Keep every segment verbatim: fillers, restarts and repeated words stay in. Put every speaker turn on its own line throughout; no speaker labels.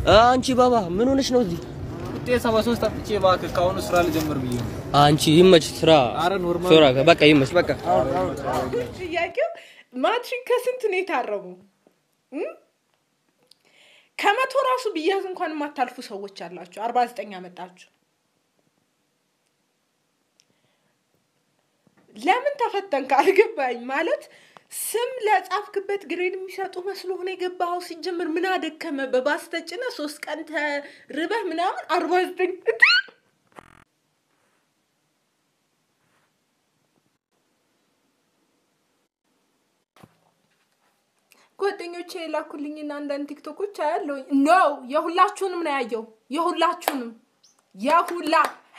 አንቺ ባባ ምን ሆነሽ ነው እዚህ
ውጤት ሰባ ሶስት አጥቼ ባክ ካሁን ስራ ልጀምር ብዬ
አንቺ ይመች ስራ
አረ ኖርማል
ስራ በቃ ይመች በቃ
ጥያቄው ማትሪክ ከስንት ነው የታረሙ ከመቶ ራሱ ቢያዝ እንኳን ማታልፉ ሰዎች አላችሁ አርባ ዘጠኝ አመጣችሁ ለምን ተፈተንክ አልገባኝ ማለት ስም ለጻፍክበት ግሬድ የሚሰጡ መስሎ ሆነ የገባው ሲጀምር ምን አደከመ በባስ ተጭነ ሶስት ቀን ተርበህ ምናምን አርባ ዘጠኝ ጓደኞቼ ላኩልኝና አንዳንድ ቲክቶኮች አያለው ኖ የሁላችሁንም ነው ያየው የሁላችሁንም የሁላ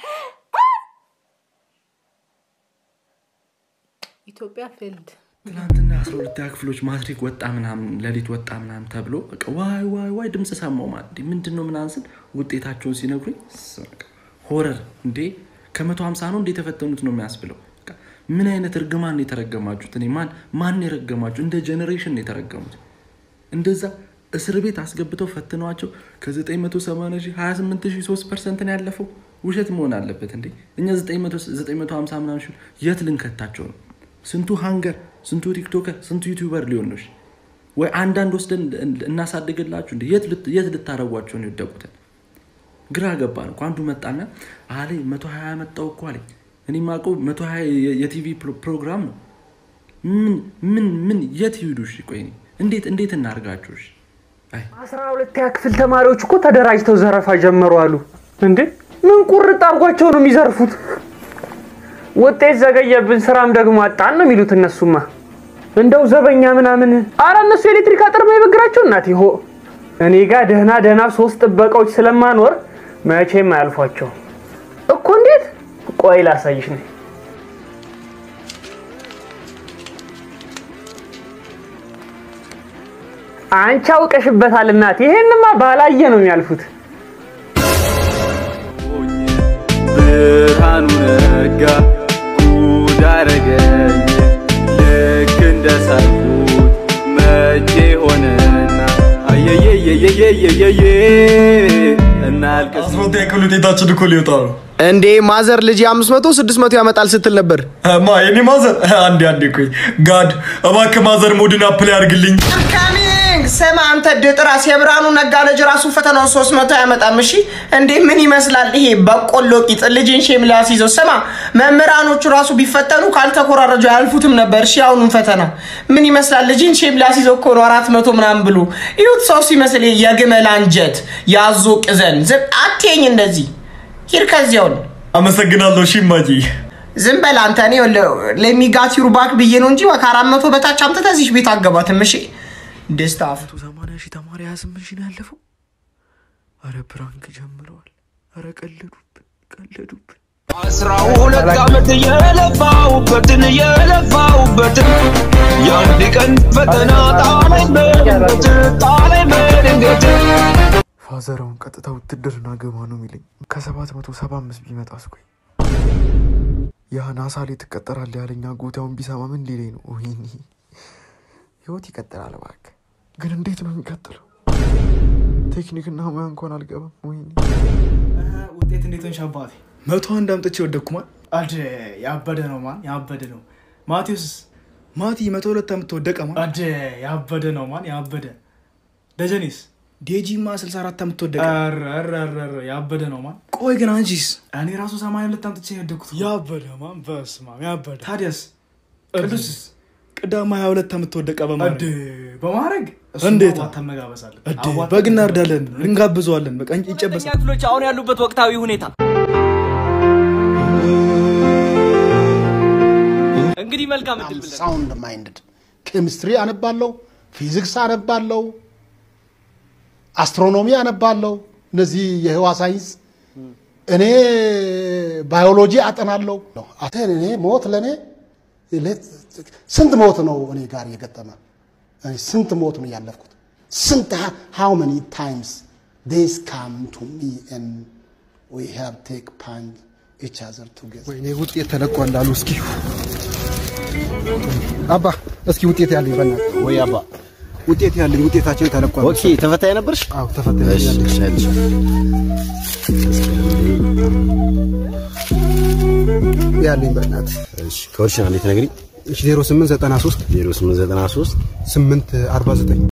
ኢትዮጵያ ፊልድ
ትናንትና አስራ ሁለት ክፍሎች ማትሪክ ወጣ ምናምን ለሊት ወጣ ምናምን ተብሎ በቃ ዋይ ዋይ ዋይ ድምጽ ሰማው ማለት ምንድነው ምናንስል ውጤታቸውን ሲነግሩኝ ሆረር እንዴ ከመቶ ሃምሳ ነው እንዴ ተፈተኑት ነው የሚያስብለው ምን አይነት እርግማን ነው የተረገማችሁት እኔ ማን ማን የረገማችሁ እንደ ጄነሬሽን ነው የተረገሙት እንደዛ እስር ቤት አስገብተው ፈትነዋቸው ከ980 ሺህ ሃያ ስምንት ሺህ ሶስት ፐርሰንት ነው ያለፈው ውሸት መሆን አለበት እንዴ እኛ ዘጠኝ መቶ ሃምሳ ምናምን ሺህ የት ልንከታቸው ነው ስንቱ ሃንገር ስንቱ ቲክቶከር ስንቱ ዩቲዩበር ሊሆን ነው ወይ አንዳንድ ወስደን እናሳድግላችሁ እንዴ የት የት ልታረጓቸው ነው ይደቁት ግራ ገባ ነው አንዱ መጣና አለ መቶ ሃያ መጣው እኮ አለ እኔ ማቀው መቶ ሃያ የቲቪ ፕሮግራም ነው ምን ምን ምን የት ይውዱሽ ቆይኒ እንዴት እንዴት እናርጋችሁሽ አይ
አስራ ሁለት ክፍል ተማሪዎች እኮ ተደራጅተው ዘረፋ ጀመሩ አሉ እንዴ ምን ቁርጥ አርጓቸው ነው የሚዘርፉት ውጤት ዘገየብን ስራም ደግሞ አጣን ነው የሚሉት እነሱማ እንደው ዘበኛ ምናምን አረ እነሱ ኤሌክትሪክ አጥር ማይበግራቸው እናት ይሆ እኔ ጋር ደህና ደህና ሶስት ጥበቃዎች ስለማኖር መቼም አያልፏቸው እኮ እንዴት ቆይ ላሳይሽ ነው አንቺ አውቀሽበታል እናት ይሄንማ ባላየ ነው የሚያልፉት
ብርሃኑ ነጋ ጉዳረገኝ ልክ እንደሳቁት መቼ ሆነና አየየየየየየየ እናልቀስ
አስሮቴ ከሉቴታችን እኮ ሊወጣ ነው
እንዴ ማዘር ልጅ አምስት መቶ ስድስት መቶ ያመጣል ስትል ነበር
ማ የኔ ማዘር አንዴ አንዴ ቆይ ጋድ እባክህ ማዘር ሞድን አፕላይ አድርግልኝ
ሰማ አንተ ድጥራስ የብራኑ ነጋ ልጅ ራሱ ፈተናው ሶስት መቶ ያመጣም እሺ እንዴ ምን ይመስላል ይሄ በቆሎ ቂጥ ልጅን ሼም ሊያስይዘው ሰማ መምህራኖቹ ራሱ ቢፈተኑ ካልተኮራረጁ ያልፉትም ነበር እሺ አሁን ፈተና ምን ይመስላል ልጅን ሼም ሊያስይዘው እኮ ነው አራት መቶ ምናምን ብሎ ይሁት ሰው ሲመስል የግመል አንጀት ያዞ ቅዘን ዝም አትየኝ እንደዚህ ሂር ከዚያው
አመሰግናለሁ ሺማጂ
ዝም በል አንተ ነው ለሚጋት ዩርባክ ብዬ ነው እንጂ ከአራት መቶ በታች አምጥተህ እዚህ ቤት አገባትም እሺ ደስታፍ
ሰማንያ ሺህ ተማሪ ሃያ ስምንት ሺህ ነው ያለፈው አረ ፕራንክ ጀምረዋል አረ ቀለዱብን ቀለዱብን
አስራ ሁለት አመት የለፋውበትን የለፋውበትን ያንድ ቀን ፈተና ጣለኝ በድንገት ጣለኝ በድንገት
ፋዘራውን ቀጥታ ውትድርና ገባ ነው የሚለኝ ከሰባት መቶ ሰባ አምስት ቢመጣስ ቆይ ያ ናሳ ላይ ተቀጠራል ያለኛ ጎታውን ቢሰማ ምን ሊለኝ ነው ወይኔ ህይወት ይቀጥላል እባክህ ግን እንዴት ነው የሚቀጥለው ቴክኒክና ሙያ እንኳን አልገባም ወይኔ
ውጤት እንዴት ነው ሻባቴ
መቶ አንድ አምጥቼ ወደኩማል
አደ ያበደ ነው ማን ያበደ ነው ማቲዩስ
ማቲ መቶ ሁለት አምጥወደቀ ማን
አደ ያበደ ነው ማን ያበደ ደጀኒስ
ዴጂማ ስልሳ አራት አምጥወደቀ
አረ አረ አረ ያበደ ነው ማን
ቆይ ግን አንጂስ
እኔ ራሱ ሰማንያ ሁለት አምጥቼ ወደኩት
ያበደ ማን በስማ ያበደ
ታዲያስ ቅዱስ
ቀዳማ ሃያ ሁለት አምጥወደቀ በማረግ
በማረግ
እንዴት
ተመጋበሳለ
አደ በግና እርዳለን እንጋብዘዋለን በቃ እንጨበሰ
ክፍሎች አሁን ያሉበት ወቅታዊ ሁኔታ እንግዲህ መልካም እድል ብለን
ሳውንድ ማይንድድ ኬሚስትሪ አነባለው ፊዚክስ አነባለው አስትሮኖሚ አነባለው እነዚህ የህዋ ሳይንስ እኔ ባዮሎጂ አጠናለው አተን እኔ ሞት ለኔ ስንት ሞት ነው እኔ ጋር የገጠመ እኔ ስንት ሞት ነው ያለፍኩት ስንት how many times this come to me and we have take punch each other together
ወይኔ ውጤት ተለቋል አሉ እስኪ አባ እስኪ ውጤት ያለው ይበና
ወይ አባ
ውጤት ያለኝ ውጤታችን ተለቋል።
ኦኬ ተፈታኝ ነበርሽ?
አዎ ተፈታኝ ያለኝ።
እሺ እሺ
ያለኝ በእናት
እሺ ከወርሽና እንዴት ነግሪ?
እሺ ዜሮ ስምንት ዘጠና ሶስት
ዜሮ ስምንት ዘጠና ሶስት
ስምንት አርባ ዘጠኝ